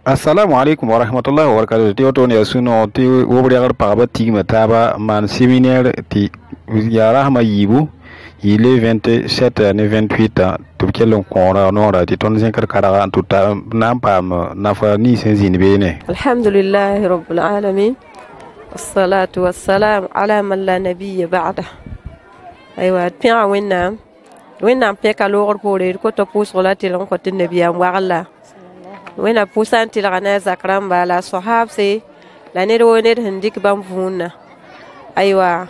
Assalamu alaikum wa rahmatullahi wa barakatuh. Ti wato ne suno ti wobri agar pagaba ti mataba man séminaire ti ya rahma yibu il est 27 année 28 ans to kelon kora nora ti ton sen kara en tout temps nam pam nafa ni sen zin bene. Alhamdulillah rabbil alamin. Wassalatu wassalam ala man la nabiyya ba'da. Aywa tiya wenna peka lor pore ko to pus relati lon ko tin nabiyam wa Allah. Wena pusan tilgana zakramba la sahabse la ne do ne hindik bam funna aywa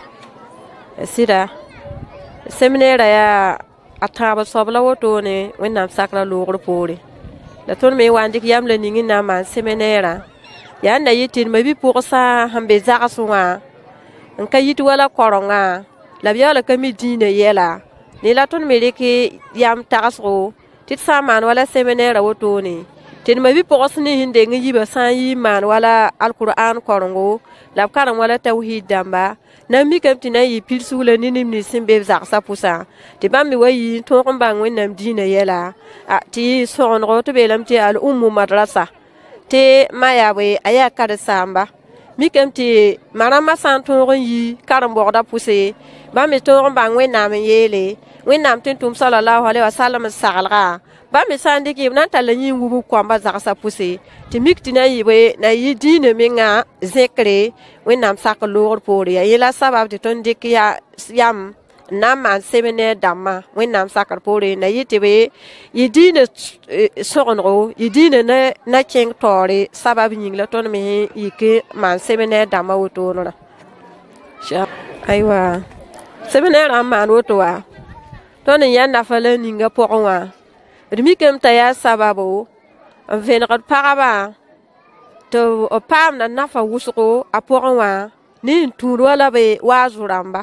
sida seminera ya ataba sobla woto ne wena sakra logro pore la ton me wandik yam le ningi na man seminera ya na yitin mabi poursa hambe zakasuma en kayit wala koronga la biya la kamidine yela ni la ton me leki yam tagasro tit saman wala seminera woto ne tin mabi pokosni hinde ngi ba san yi man wala alquran korongo la karam wala tawhid damba na mi kam tin yi pilsule ni nimni simbe zaksa pusa ti bammi wayi to ko bang wenam dina yela ti sonro to belam ti al ummu madrasa te maya we aya kada samba mi kam ti marama san to yi karam borda puse bammi to ko bang wenam yele wenam tin tum sallallahu alaihi wasallam salga ba mi sandi ki nan tala yin wubu kwamba zaksa puse ti mikti na yiwe na yidine minga zekre wenam sak lor pori ya yela sabab ti ton dik ya yam nama semene dama wenam sakar pori na yitiwe yidine sogonro yidine na keng tori sabab nyingla ton me yike man semene dama wotorora sha aywa semene man wotowa ton yan na fala ninga pokonwa Rimikem taya sababu vengat paraba to pam na nafa wusuko aporanwa ni turu wala be wazuramba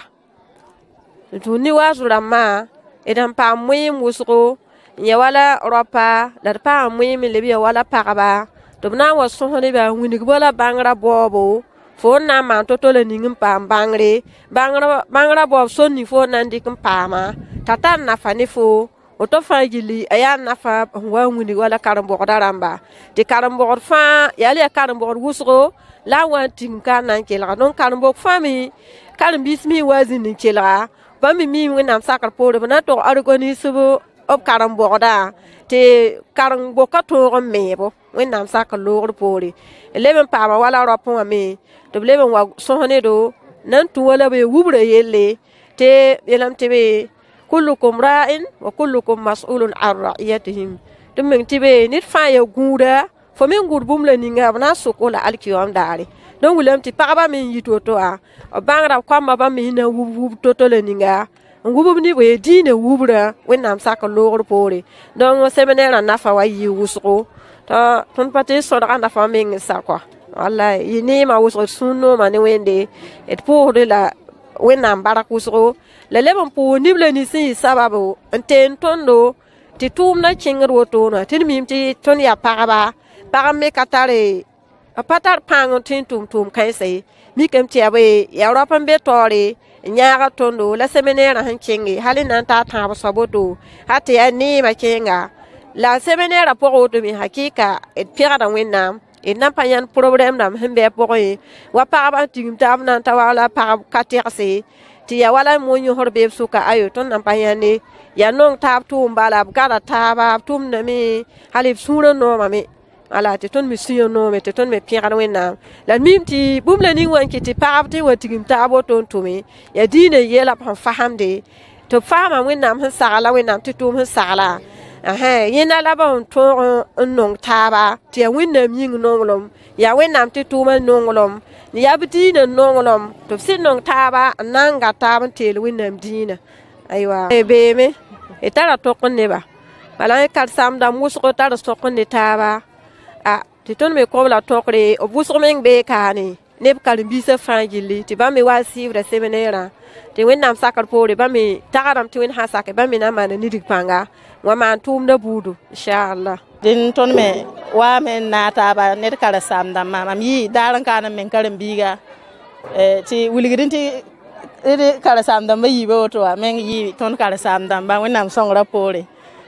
tuni wazurama edan pa mwim wusuko ya wala ropa la pa mwim lebi wala paraba to na waso ne ba wini wala bangra bobo fo na man to le ningim pa bangre bangra bob sonni fo nan dikim pama tatan na fanifo oto fagili aya nafa wa nguni wala karambo daramba de karambo fa yali karambo wusro la wantin kana kela non karambo fami karam bismi wazin kela bami mi ngam sakar pore bana to argoni subu op karambo da te karambo ka to mebo wenam sakar lor pore leben pama wala ropo me to leben wa sohone do nan tu wala be wubre yelle te yelam tebe kullukum ra'in wa kullukum mas'ulun 'an ra'iyatihim dum min tibe nit fa ya guda fo min gurbum le ninga bana sokola alkiyam dare don wulam ti pagaba min yitoto a bangra kwamba ba min na wub toto le ninga ngubum ni we dine wubra wenam saka logor pore don seminera nafa wa yi wusro to ton pati sodra nafa min sakwa wallahi yini ma wusro sunno mani wende et pour de la wenam barakusro la lebon po nible ni si sababu enten tondo ti tum na chingro woto na tin mim ti ton ya paraba parame katare apatar pangon tin tum kai sai mi kem ti abe ya ropan be tore nyaga tondo la seminera han chingi halina ta ta saboto hata ya ni ma chinga la seminera po woto mi hakika et pira da wenam et n'a pas un problème nam hembe pokoy wa paraba tingim tam nan tawala parab katerse ti ya wala mo nyu horbe suka ayo ton nam payane ya non tab tum bala gara taba tum na mi halif sura no mami ala ti ton mi siyo no me ti ton me pira wenna la mim ti bum la ni wan ki ti parab ti watigim tabo ton tumi ya dine yela pan fahamde to fama wenna han sala wenna ti tum han sala yena la bon to nong taba ti ya wenna mi nongolom ya wenna ti tuma nongolom ni yabdi na nongolom to sin nong taba nanga taba tel wenna dina aywa be me etara to konne ba bala kal sam da musko tar to konne taba ti ton me ko la tokre o busro men be kani neb kal bi se fangili ti ba me wasi vra seminera ti wenna sakar pore ba me tagaram ti wen ha sakay ba me na mana ni dik panga wa man tum da budu inshallah din ton me wa men na ta ba ne kala sam da mama mi daran kana men karam biga ti wuligirin ti kala sam da mai bo to men yi ton kala sam da ba wenam song rapore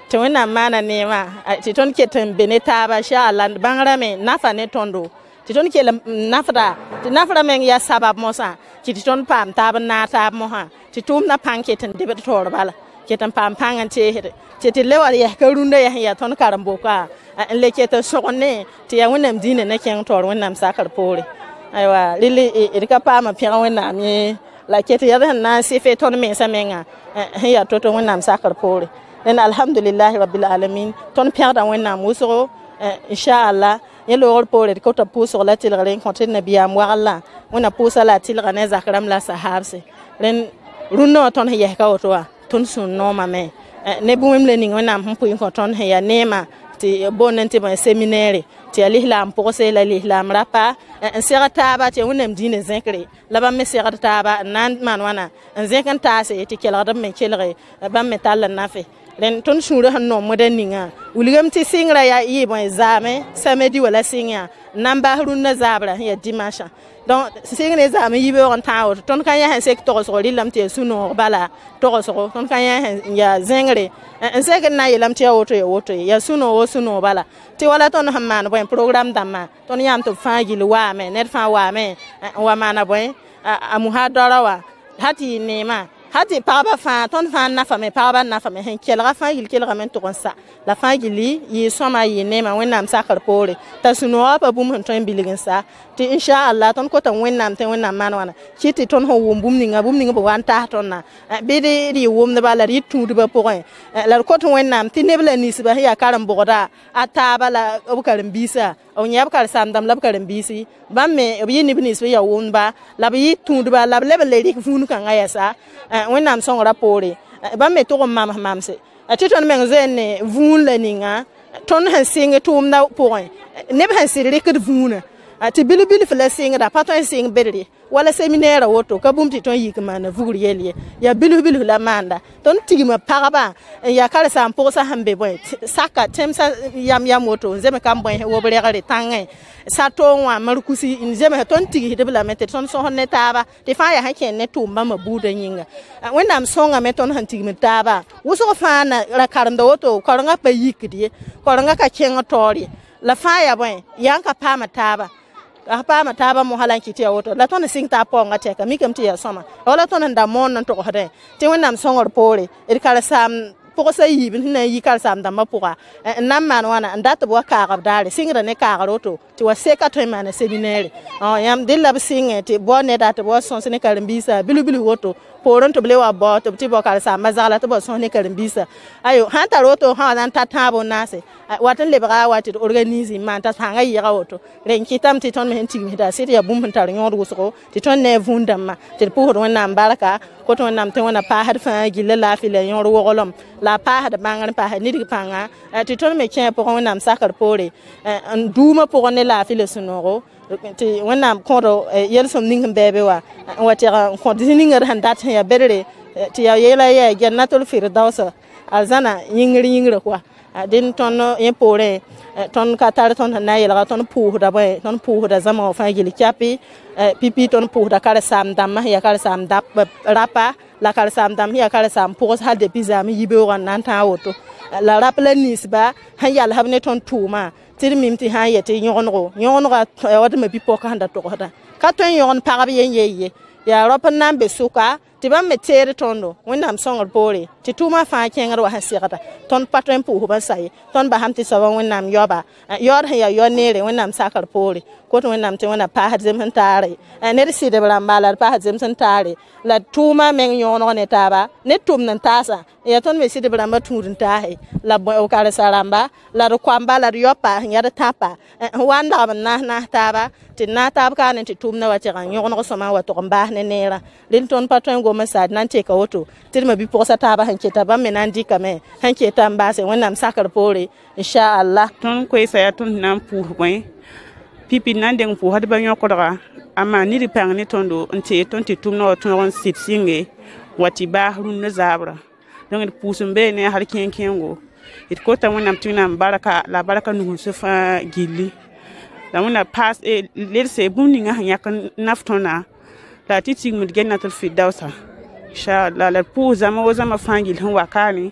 tɩ wẽnnaam maana neema tɩ tõnd ket n be ne taaba inshallah bãngrame nafa ne tõndo tɩ tõnd kell nafda tɩ nafra meng yaa sabab mosã tɩ tõnd paam taab n naag taab mosã tɩ tʋʋmdã pãng ket n debd toor bala ket n paam pãng n teesd tɩ le wa yɛs ka rũndã yaa sẽn yaa tõnd karen-boka n le ket n sõg ne tɩ yaa wẽnnaam dĩinã na kẽng toor wẽnnaam sakr poore aywa rɩl d ka paama pẽg wẽnnaam ye la ket yaa sẽn na n sɩfe tõnd mensã menga sẽn yaa to-to wẽnnaam sakr poore dẽn alhamdulilahi rabil alamin tõnd pẽgda wẽnnaam wʋsgo inshallah yẽ loogr poore d kota pʋʋsg la tɩlgr n kõ tɩ d nabiyaam waglla wẽnna pʋʋsa la a tɩlga ne zak rãmb la sahabse rẽn rũnnã wã tõnd sẽn yɛsga woto wã tõnd sũn noomame ne bũmb le ning wẽnnaam sẽn pʋɩ kõ tõnd sẽn yaa neema tɩ boond tɩ bõe seminɛɛre tɩ yaa lislaam pʋgse la lislaam rapa n segd taaba tɩ wẽnnaam dĩinã zẽkre la bãmb me segd taaba n na n maan wãna n zẽk n taase tɩ kelgd me kelge bãmb me tall n nafe rẽn tõnd sũurã sẽn noomd a ninga wilgame tɩ sɩngrã yaa yɩ bõe zaame samedi wala sɩng yã n na n baas rũnnã zaabrã sẽn yaa dimashã donc sɩng ne zaam n yibeoog n tãag woto tõnd ka yã sẽn sek togsgo rɩlame tɩ yaa sũ-noog bala togsgo tõnd ka yã sẽn yaa zẽngre n sek n na n yeelame tɩ yaa woto yaa sũ-noog sũ-noog bala tɩ wala tõnd sẽn maan bõe program dãmbã tõnd yãmb tɩ b fãa gill waame ned fãa waame n wa maana bõe a muhadara wa ha tɩ yɩ neemã hati pagba fãa tõnd fãa nafame pagba nafame sẽn kelga fãa yil kelgame n tʋg n sa la fãa gilli yɩ sõma yɩ neema wẽnnaam sakr poore t'a sũ-noogã pa bũmb sẽn tõe n bilg n sa tɩ inshallah tõnd kota wẽnnaam tɩ wẽnnaam maan wãna kɩ tɩ tõnd sẽn wʋm bũmb ninga b wa n taas tõndã bɩd d yɩ wʋmdba la d yɩ tũudbã pʋgẽ la d kot wẽnnaam tɩ neb la ninsba sẽn yaa karen-bʋgda a taaba la b karen-biisã b yẽ b karen-saamdãmb la b karen-biisi bãmb me b yɩ neb nins b yaa wʋmdba la b yɩ tũudba la b leb n le rɩk vũud-kãngã yɛsa wẽnnaam sõngrã poore bãmb me tʋg n mamse tɩ tõnd meng zoeen ne vũun la ninga tõnd sẽn sɩng tʋʋmdã pʋgẽ neb sẽn sɩd rɩkd vũunã tɩ bilf la sɩngda pa tõe n sɩng bedre wala seminɛɛrã woto ka bũmb tɩ tõe n yik n maana vugr yɛl ye yaa bilf la maanda tõnd tigma pagba n yaa karen-saam pʋgsa sẽn be bõe saka tẽmsa yam woto n zeme kam bõe wob rɛgre tãngẽ sato wã markusi n zems tõnd tigsdb lame tɩ tõnd sõsd ne taaba tɩ fãa yaa sẽn kẽnd ne tʋʋm bãmba buudã yĩnga wẽnnaam sõngame tõnd sẽn tigmd taaba wʋsg fãa na ra karemda woto korengã pa yikd ye korengã ka kẽng taoor ye la fãa yaa bõe yaa n ka paama taaba a paama taaba mosã la n kɩ tɩ yaa woto la tõnd sɩng taa paoongã tɛka mikame tɩ yaa sõma wala tõnd n da moon n togsdẽ tɩ wẽnnaam sõngr poore d karen-saam pʋgsa yiib sẽn na n yi karen-saam dãmbã pʋga n na n maan wãna n dat b wa kaagb daare sɩngda ne kaagr woto tɩ wa seka tõe n maana seminɛɛre yãmb dɩ la b sɩngẽ tɩ bao neda tɩ b wa sõs ne karen-biisã bilf woto poorẽ tɩ b le wa bao tɩ b tɩ bao karen-saambã zagla tɩ b wa sõs ne karen-biisã ayo sãn tar woto sã wa na n ta tãab n naase wat n lebga wa tɩ d organisme maan t'a sãngã yɩɩga woto ren kɩtame tɩ tõnd me sẽn tigmsda sɩd yaa bũmb sẽn tar yõod wʋsgo tɩ tõnd ne a vũun dãmbã tɩ d pʋʋsd wẽnnaam barka kot wẽnnaam tɩ wẽna paasd fãa gill laafɩ la yõor woglem la a paasd bãngr n paasd nidg pãnga tɩ tõnd me kẽ pʋgẽ wẽnnaam sakr poore n duumã pʋgẽ ne laafɩ la sũ-noogo tɩ wẽnnaam kõd yel-sõm ning sẽn bɛɛbe wa n wa tɛg n kõt zĩ ningr sẽn dat sẽn yaa bedre tɩ yaa yeela yaa jannatul firdausa alzana yĩngr koa dẽn tõnd yẽ poorẽ tõnd ka tar tõnd sẽn na n yelga tõnd pʋʋsda zãma wã fãa gill kapɩ pipi tõnd pʋʋsda karen-saam dãmbã sẽn yaa karen-saam rapa la karen-saam dãmb sẽn yaa karen-saam pʋgs hal depuis zaam yibeoogã n na n tãag woto la rap la ninsba sẽn yalsb ne tõnd tʋʋmã tɩ d mim tɩ sã n yetɩ yõgenga wa tɩ ma bi-pɔkã sẽn da togsda ka tõe n yõgen pagb yen ye yaa rop n na n be sʋka tɩ bãmb me teed tõndo wẽnnaam sõngr poore tɩ tʋʋmã fãa kẽngr wa sẽn segda tõnd pa tõe n pʋʋsb n sa ye tõnd basame tɩ soaba wẽnnaam yaoba yaood sẽn yaa yao neere wẽnnaam sakr poore kot wẽnnaam tɩ wẽna paasd zems n taare ned sɩdb rãmba la d paasd zems n taare la tʋʋmã meng yõoneg ne taaba ned tʋmd n taasã yaa tõnd me sɩdb rãmbã tũud n taase la karesa rãmba la d koamba la d yaopa sẽn yaa d tãpa n wa n lagm n naas taaba tɩ d naas taab kaane tɩ tʋʋmdã wa tɩg n yõgeneg sõma n wa tʋg n baas ne neerã rẽnd tõnd pa tõe n gom n saad na n teka woto tɩ d ma bi-pʋgsa taaba sẽn keta bãmb me na n dɩkame sẽn keta n baase wẽnnaam sakr poore inchallah tõnd koeesa yaa tõnd na n pʋʋs bõe pipi na n deng pʋʋsdbã yõkdga a maan nid pãng ne tõndo n tee tõnd tɩ tʋmdã wa tõog n sɩd sɩnge wa tɩ baas rũnnã zaabrã donc d pʋʋs n bee ne hal kẽen-kẽengo d kota wẽnnaam tɩ wẽnnaam barka la barka nugsẽ fãa gilli la wẽnna paas ledse bũmb ninga sẽn yãk n naf tõndã la tɩ tigmd gennatul firdausa inchallah la d pʋʋs zãma wa zãma fãa gill sẽn wa kaane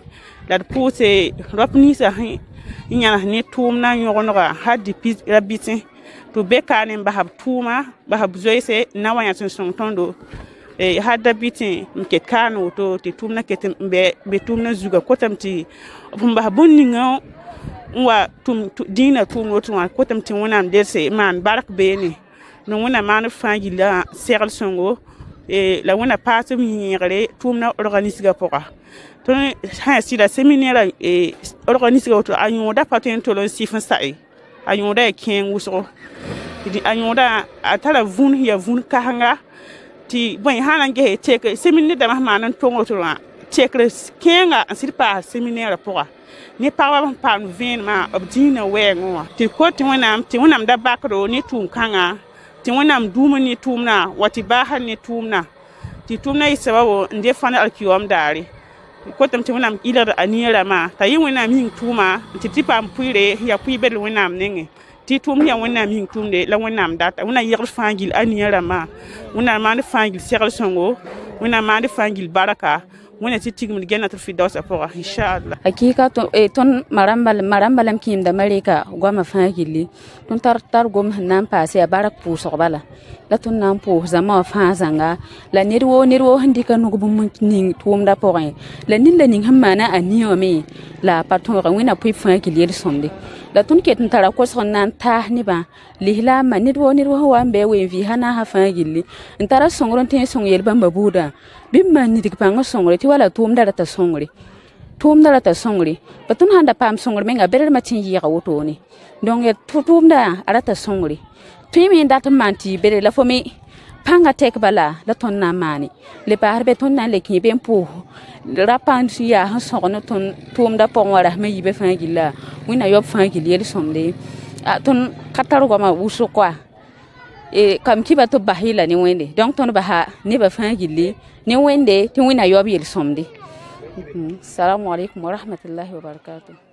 la puse ropni sa inyana ne tumna nyogonora hadi rabiti to beka ne bahab tuma bahab zoise na wanya sun tondo hada bitin mket kanu to ti tumna ketem be tumna zuga kotamti bumba bonninga wa dina tumno tuma kotamti wonam dese man barak beni no wona man fangi la serl songo la wona passe mi ngere tumna organiser poka to ha si la séminaire organiser to anyoda paten to lo sifan sai anyoda ken wuso di anyoda atala vun ya vun kahanga ti boy hanange teke séminaire da mahmanan tongo to teke kenga sirpa séminaire poka ni pawa pan vin ma obdina wengo ti ko ti wonam da bakro ni tum kanga ti wonam duma ni tumna wati bahan ni tumna ti tumna isabawo nde fana alkiwam dari ko tam ti wonam ilar anira ma ta yi wonam yin tuma ti tipam puire ya puibe wonam nenge ti tum ya wonam yin tumde la wonam data wona yir fangil anira ma wona ma fangil serl songo wona ma fangil baraka wona ti tigum genna to fi dawsa pour inshallah hakika to ton marambalam kim da marika goma fangili ton tar gom nan passe barak puso bala la ton nan po zama fa zanga la nirwo handika no gum ning tum da point la ning hamana aniomi la patron wina pui fangili el somde la ton ket tara ko son nan ta ni ba lihla ma nirwo wa mbe we vi hana ha fangili ntara songron ten song yel bamba buda bimma ni dik panga songre ti wala tum dara ta songre patun handa pam songre menga bere ma tin yi gawoto ni donc ya tum da arata songre timi ndata manti bere la fomi panga tek bala la ton na mani le par be ton na le ki ben pu rapan ya ha songno ton tum da pon wala me yibe fangila wina yob fangili el somde a ton kataru goma wuso kwa kam kiba to bahila ni wende donc ton baha ni ba fangili ni wende ti wina yob el somde assalamu alaikum wa rahmatullahi wa barakatuh